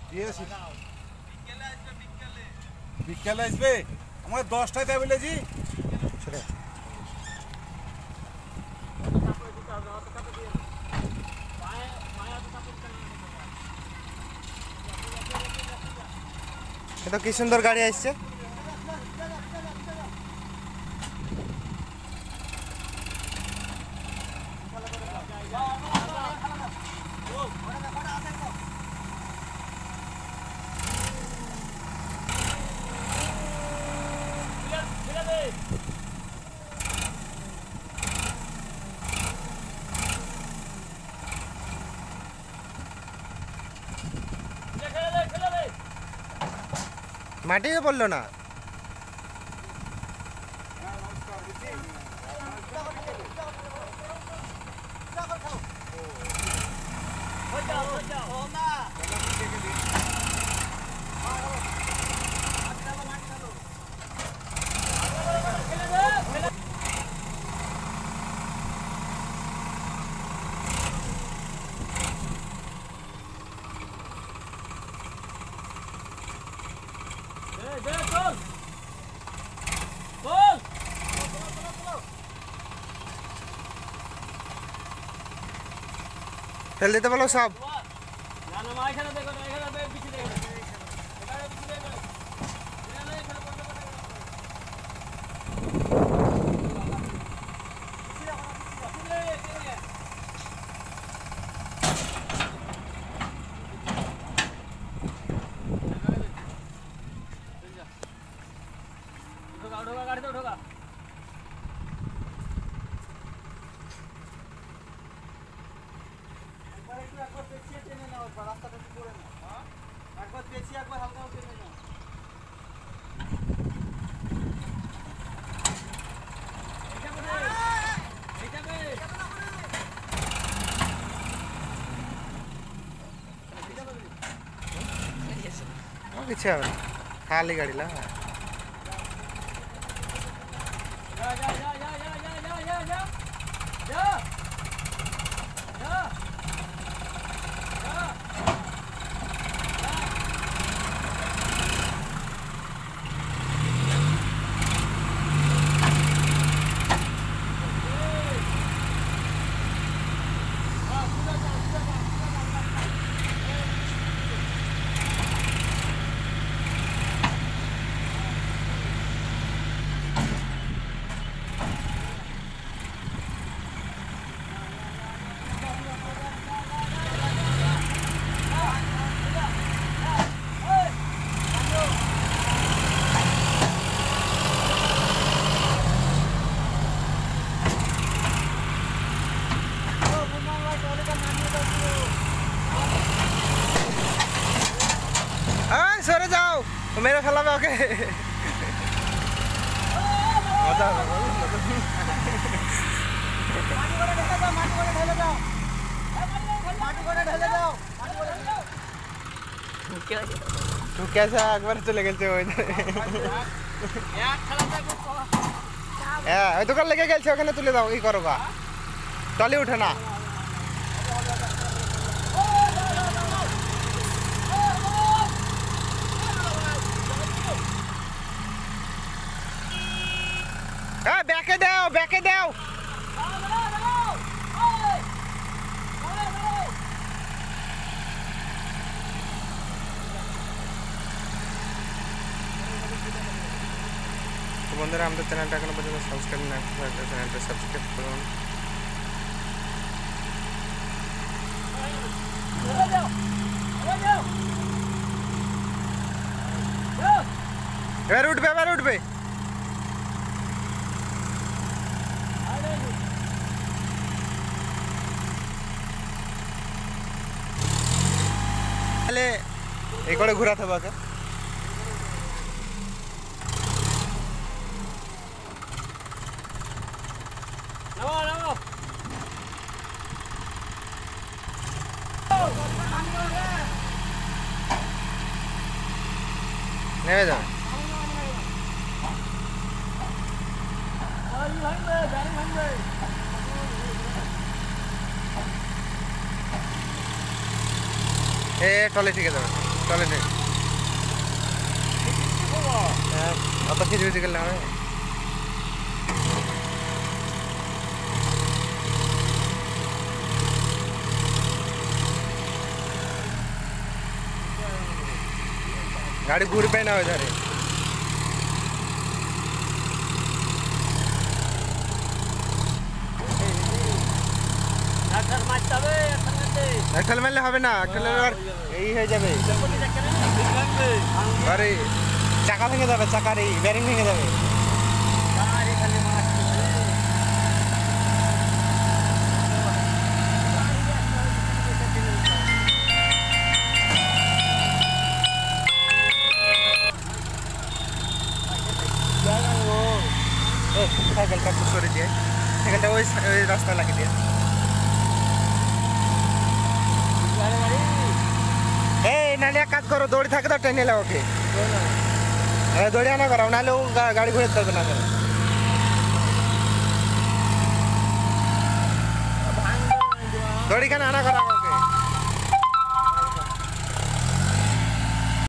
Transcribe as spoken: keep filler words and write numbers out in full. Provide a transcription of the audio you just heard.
বিকেলে আসবে আমার দশটায় দেবে জি এটা কি সুন্দর গাড়ি আসছে। মাটিতে পড়লো না। ফেল দিতে বলো সব। गाड़ी तो उठोगा রাস্তাটা একটু করে না একবার পেছি একবার হালকা টেনে নাও এটা কোথায় এটা বে কিছু হবে না খালি গাড়ি লা जा जा जा जा जा जा जा जा जा जा सर जाओ मेरा फैला में ओके तू कैसा अकबर चले गए दुकान लेके गए ओखाने तुले दाओ ई करो टली उठे ना बैके दाओ बैके दाओ तो बंधुरा हमारे चैनल एखोनो पर्यन्त सबस्क्राइब ना करे चैनलटा सबस्क्राइब करुन एबार उठबे एबार उठबे एक घुरा था बाका नहीं जा ए टले ठीक है। चले नहीं খবর अब खिच खिच कर लावे गाड़ी घूर पे ना हो जा रही ডাক্তার মারতে হবে এখানে अकल में হবে না अकल এই হয়ে যাবে আরে চাকা ভেঙে যাবে চাকার এই বেরিং ভেঙে যাবে গাড়ি খালি মারতে ও সাইকেলটা পুশ করে দিয়ে সাইকেলটা ওই ওই রাস্তা লাগিয়ে দিয়ে এই নালে কাজ করো দৌড়ি থাকে তো টেনে লাও ওকে আরে দৌড়ি আনা করো নালে ও গাড়ি ঘুরে চলবে না করে দৌড়ি কেন আনা করো